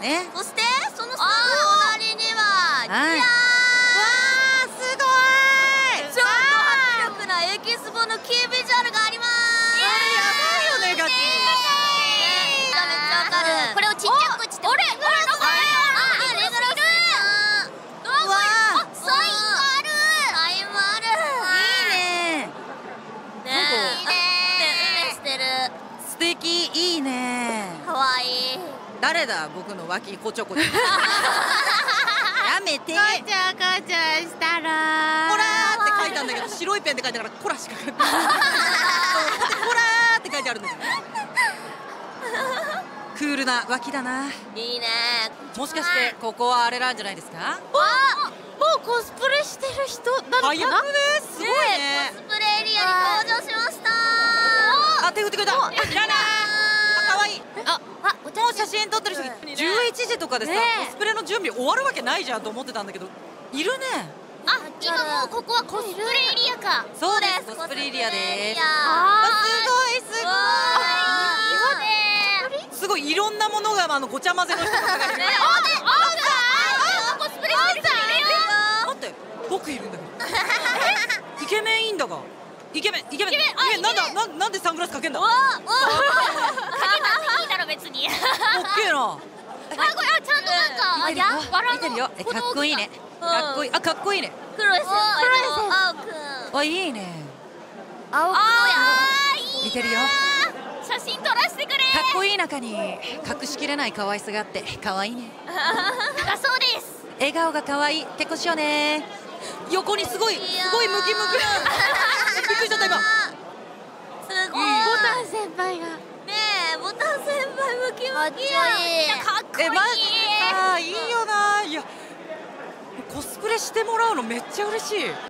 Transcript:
そしてそのすぐ隣にはじゃーん、 わー、すごい。 超ド迫力なエキスポのキービジュアルがあります。 やばいよね、ガチ。 めちゃめちゃわかる。これをちっちゃくして、あれなんかレグロスうわー、サインがある。サインもある。 いいね。 ねえ、いいね。してる。 素敵、いいね。 かわいい。 誰だ、僕の脇こちょこちょ。やめて。 こちゃこちゃしたらコラーって書いたんだけど、白いペンで書いたからコラしか書いてない。コラーって書いてあるんだけど。クールな脇だな。 いいね。 もしかしてここはあれなんじゃないですか？ もうコスプレしてる人なのかな。 早くね、すごいね。 コスプレエリアに登場しました。 あ、手振ってくれた。いらない。あ、可愛い。もう写真撮ってる人11時とかでさ、コスプレの準備終わるわけないじゃんと思ってたんだけど、いるね。 あ、今もうここはコスプレエリアか。 そうです、コスプレエリアです。 あ、 すごいすごい。すごいいろんなものがごちゃ混ぜの人とかがいる。 コスプレしてる人いるよ。 待って、僕いるんだけど。イケメンいいんだが。イケメンなんでサングラスかけんだ。 かけたっていいだろ別に。 オッケーな。 これちゃんとなんか見てるよ。かっこいいね。かっこいい。あ、かっこいいね。 黒い先輩の青くん。 あ、いいね。 青くんや。 見てるよ。 写真撮らせてくれ。 かっこいい中に隠しきれない可愛さがあって可愛いね。 だそうです。 笑顔が可愛い。結婚しようね。横にすごいムキムキな。びっくりしちゃった今。 すごい。 ボタン先輩が。 ねえ、ボタン先輩ムキムキや。かっこいい。 マジか。いいよな。いや、コスプレしてもらうのめっちゃ嬉しい。